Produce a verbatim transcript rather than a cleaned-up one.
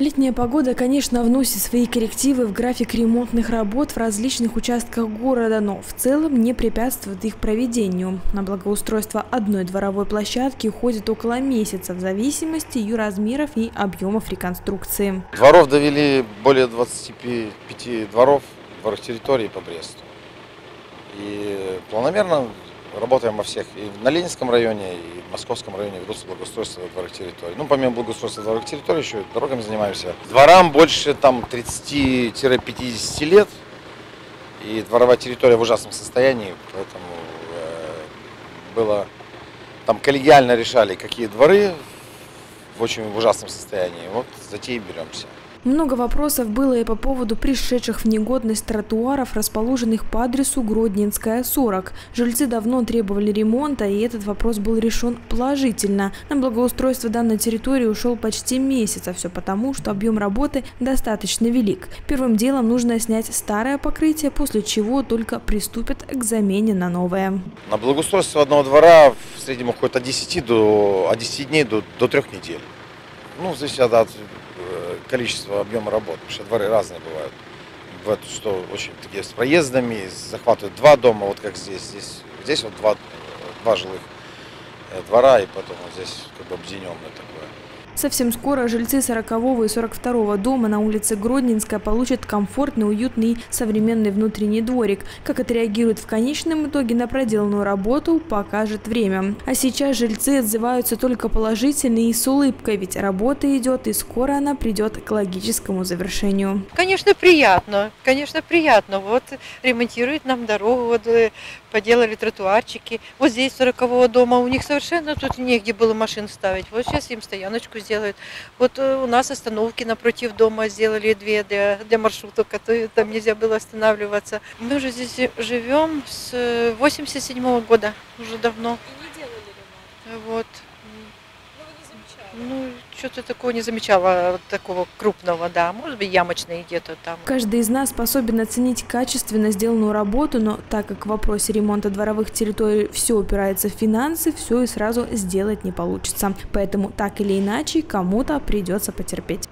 Летняя погода, конечно, вносит свои коррективы в график ремонтных работ в различных участках города, но в целом не препятствует их проведению. На благоустройство одной дворовой площадки уходит около месяца в зависимости ее размеров и объемов реконструкции. Дворов довели более двадцати пяти дворов, дворов территорий по Бресту. И планомерно работаем во всех, и на Ленинском районе, и в Московском районе ведутся благоустройство дворовых территорий. Ну, помимо благоустройства дворовых территорий, еще дорогами занимаемся. Дворам больше там тридцати-пятидесяти лет, и дворовая территория в ужасном состоянии, поэтому э, было, там коллегиально решали, какие дворы в очень в ужасном состоянии. Вот затеи беремся. Много вопросов было и по поводу пришедших в негодность тротуаров, расположенных по адресу Гродненская, сорок. Жильцы давно требовали ремонта, и этот вопрос был решен положительно. На благоустройство данной территории ушел почти месяц, а все потому, что объем работы достаточно велик. Первым делом нужно снять старое покрытие, после чего только приступят к замене на новое. На благоустройство одного двора в среднем уходит от десяти, до, от десяти дней до, до трех недель. Ну, зависит от количество объема работ, потому что дворы разные бывают. Вот, что очень такие с проездами, захватывают два дома, вот как здесь. Здесь, здесь вот два, два жилых двора, и потом вот здесь как бы объединенное такое. Совсем скоро жильцы сорокового и сорок второго дома на улице Гродненская получат комфортный, уютный, современный внутренний дворик. Как отреагируют в конечном итоге на проделанную работу, покажет время. А сейчас жильцы отзываются только положительно и с улыбкой, ведь работа идет, и скоро она придет к логическому завершению. Конечно, приятно, конечно, приятно. Вот ремонтируют нам дорогу, вот поделали тротуарчики. Вот здесь сорокового дома у них совершенно тут негде было машин ставить. Вот сейчас им стояночку сделают. Вот у нас остановки напротив дома сделали две для, для маршрутов, которые там нельзя было останавливаться. Мы уже здесь живем с восемьдесят седьмого года, уже давно. И не делали ремонт? Вот. Ну, Ну, что-то такого не замечала, такого крупного, да. Может быть, ямочные где-то там. Каждый из нас способен оценить качественно сделанную работу, но так как в вопросе ремонта дворовых территорий все упирается в финансы, все и сразу сделать не получится. Поэтому так или иначе кому-то придется потерпеть.